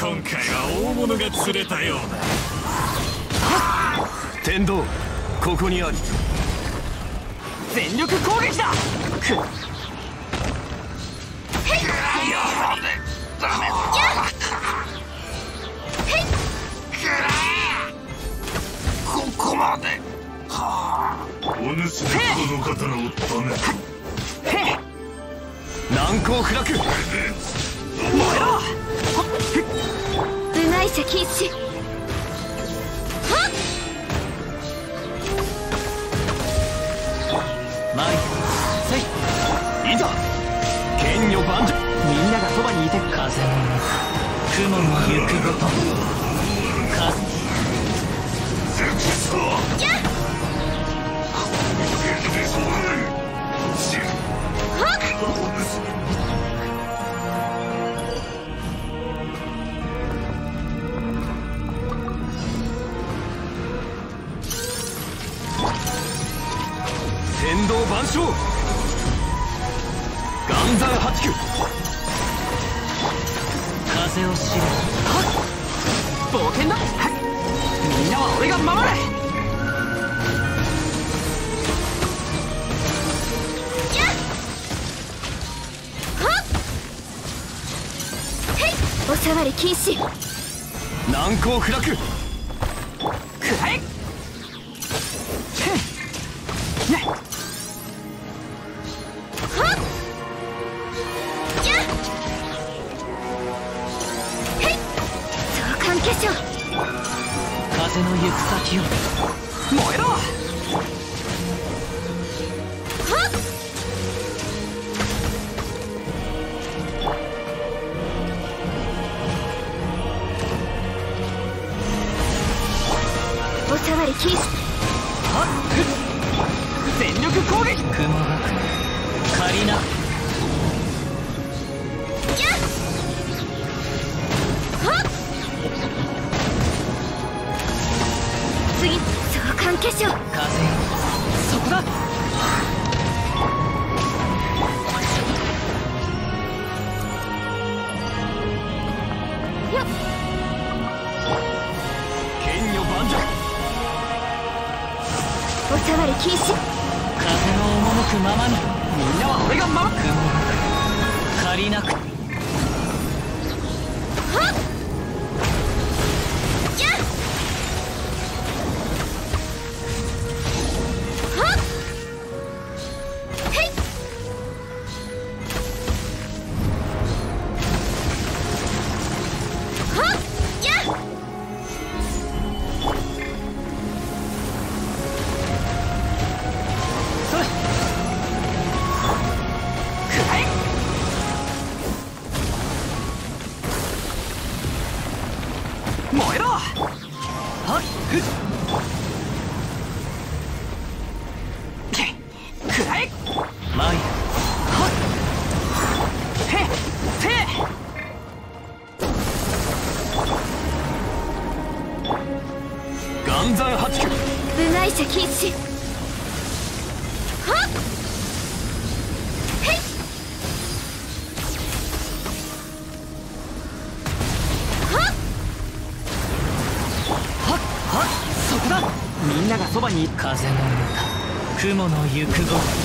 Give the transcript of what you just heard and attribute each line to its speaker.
Speaker 1: 今回は大物が釣れたようだ。
Speaker 2: 天道ここにあり。
Speaker 3: 全力攻撃だ。
Speaker 1: ここまで。お主でこの刀を止めた。
Speaker 2: 難攻不落。
Speaker 3: 燃えろ。
Speaker 4: 部外者禁止。
Speaker 3: 前せい。いざ
Speaker 2: 剣女万丈。
Speaker 3: みんながそばにいて。風の中雲の行くごと風。
Speaker 2: 天道万象。岩山八九。
Speaker 3: 風を知れ。冒険だ。みんなは俺が守れ。
Speaker 4: おさわり禁止。
Speaker 2: 難攻不落。
Speaker 3: くらえ。
Speaker 4: 召喚結晶。
Speaker 3: 風の行く先を燃えろ。
Speaker 4: おさわり禁止。
Speaker 3: 全力攻撃。雲が借りな。
Speaker 4: 次召喚結晶。
Speaker 3: 風よそこだ。
Speaker 4: よっ。
Speaker 2: 剣女万丈。
Speaker 4: おさわり禁止。
Speaker 3: 風の赴くままに。みんなは俺が守る。雲が借りなく。燃えろ。はっふっくらえ。前はっへっへ。
Speaker 2: 岩山八九。
Speaker 4: 部外者禁止。はっへい。
Speaker 3: そこだ。みんながそばに。風の中雲の行くごと